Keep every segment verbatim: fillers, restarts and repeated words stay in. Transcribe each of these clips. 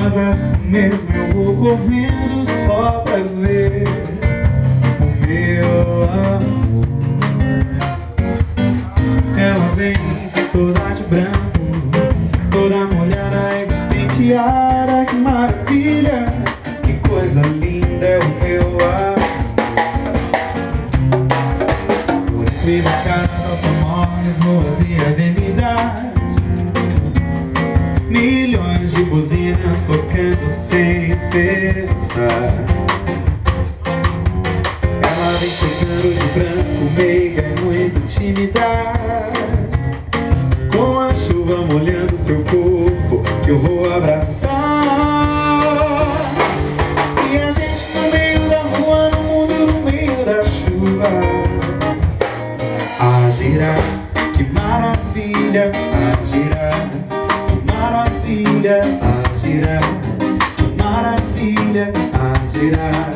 Mas assim mesmo eu vou correndo só pra ver o meu amor. Ela vem toda de branco, toda molhada e despenteada. Que maravilha, que coisa linda é o meu amor. Por entre casas, automóveis, ruas e avenidas, milhões de buzinas tocando sem cessar. Ela vem chegando de branco, meiga e muito tímida, com a chuva molhando seu corpo que eu vou abraçar. E a gente no meio da rua, no mundo no meio da chuva, a girar, que maravilha, a girar, que maravilha, a girar, que maravilha, a girar,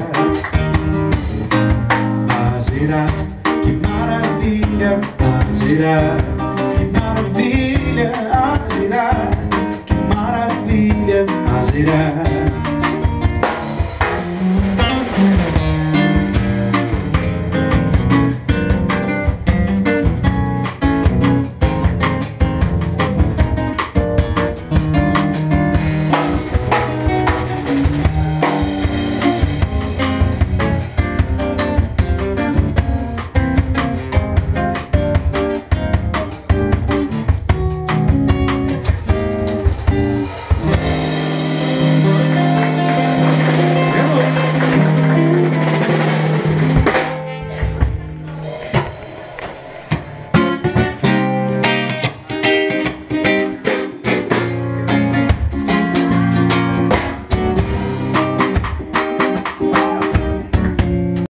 a girar, que maravilha, a girar, que maravilha, a girar, que maravilha, a girar.